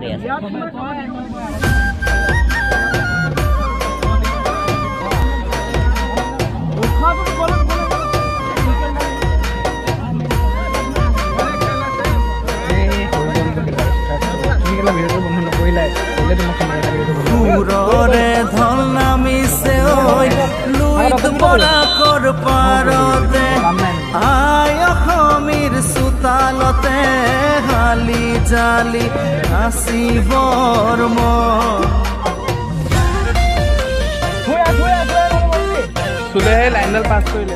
কৰি আছে সুৰৰে ধল নামিছে ঐ লুইত বৰাকৰ পাৰতে আই অসমীৰ চোতালতে হালি জালি নাচিবৰ মন চুলেহে লাইনডাল পাছ কৰিলে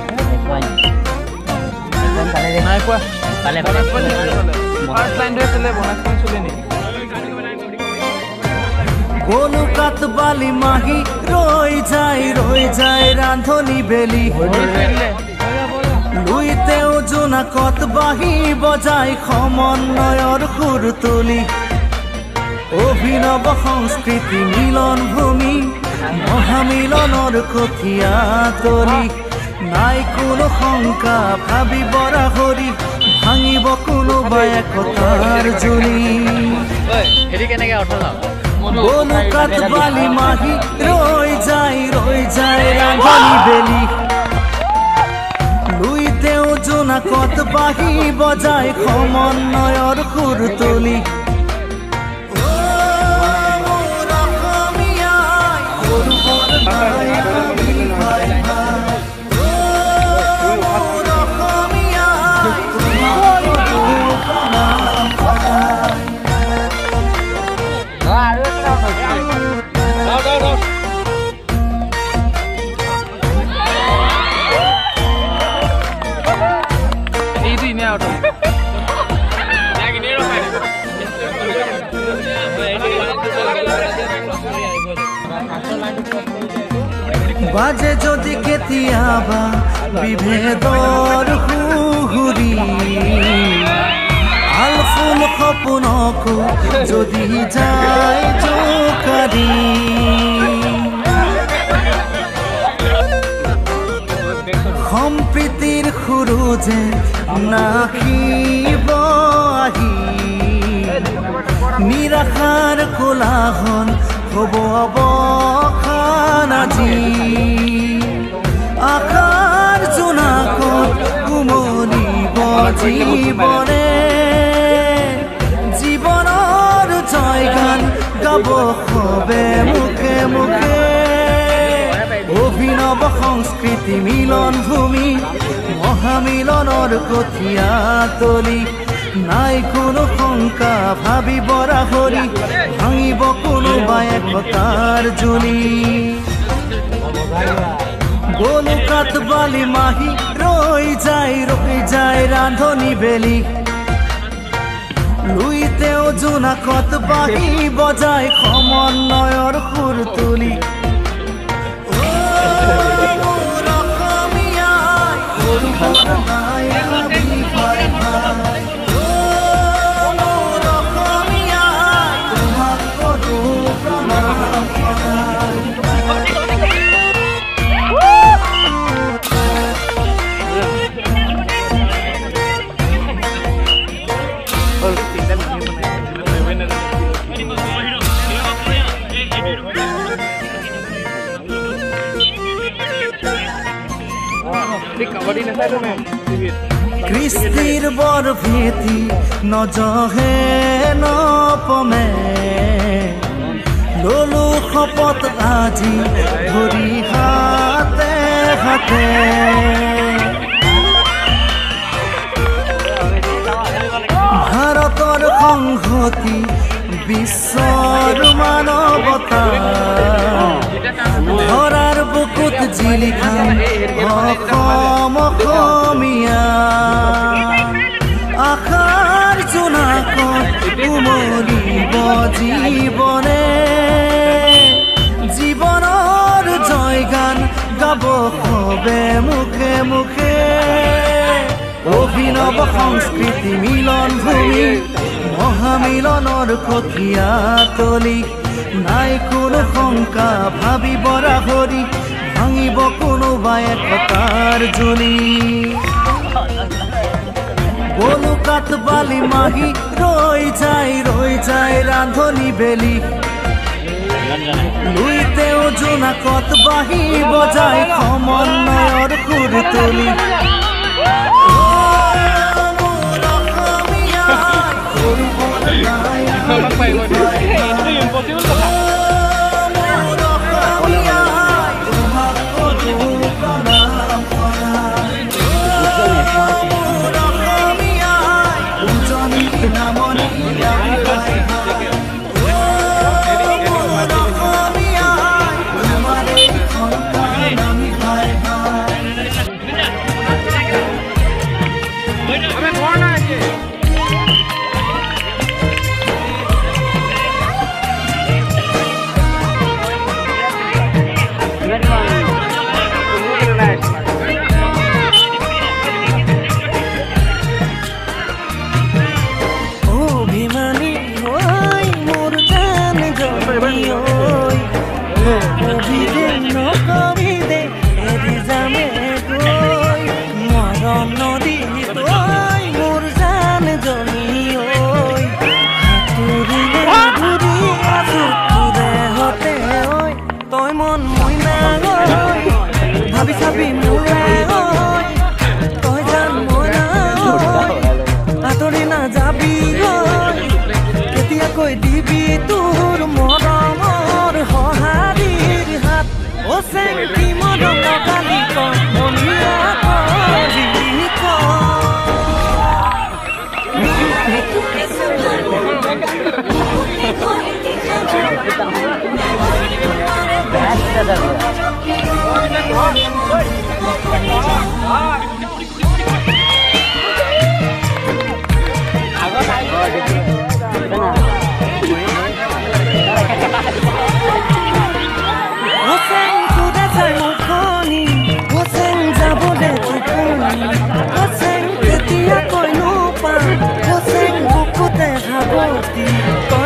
নাই কোৱা ফাৰ্ষ্ট লাইনটোৱে চুলে বনাইখন চুলে নেকি কলকাত বালি মাহি ৰৈ যায় ৰান্ধনি বেলি লুইতেও জোনাকত বাহি বজাই সমন্বয়ৰ সুৰ তুলি অভিনৱ সংস্কৃতি মিলন ভূমি মহামিলনৰ কঠীয়া তলি নাই কোনো শংকা ভাবি বৰা হৰি ভাঙিব কোনোবাই একতাৰ জুলি কলকাত বালি মাহি ৰৈ যায় ৰান্ধনি বেলি লুইতেও জোনাকত বাহি বজাই সমন্বয়ৰ সুৰ তুলি বাজে যদি কেতিয়াবা বিভেদৰ হুহুৰি আলফুল সপোনকো যদি যায় জোকাৰি সম্প্ৰীতিৰ সুৰুজে নাখিব আহি নিৰাশাৰ কোলাহল হব অৱসান আজি আশাৰ জোনাকত উমলিব জীৱনে জীৱনৰ জয়গান গাব সবে মুখে মুখে অভিনৱ সংস্কৃতি মিলন ভূমি মহামিলনৰ কঠীয়া তলি নাই কোনো শংকা ভাবি বৰা হৰি ভাঙিব কোনোবাই একতাৰ জুলি কলকাত বালি মাহি ৰৈ যায় ৰান্ধনি বেলি লুইতেও জোনাকত বাহি বজাই সমন্বয়ৰ সুৰ তুলি কৃষ্টিৰ বৰ ভীতি নজহে নপমে ললো শপত আজি ধৰি হাতে হাতে ভাৰতৰ সংহতি বিশ্বৰ মানৱতা ধৰাৰ বুকুত জিলিকা অসম অসমীয়া আশাৰ জোনাকত উমলিব জীৱনে জীৱনৰ জয়গান গাব সবে মুখে মুখে অভিনৱ সংস্কৃতি মিলন ভূমি মহামিলনৰ কঠীয়া তলি নাই কোনো শংকা ভাবি বৰা হৰি ভাঙিব কোনোবাই একতাৰ জুলি বলুকাত বালি মাহি ৰৈ যায় ৰান্ধনি বেলি লুইতেও জোনাকত বাহি বজাই সমন্বয়ৰ সুৰ তুলি Thank you.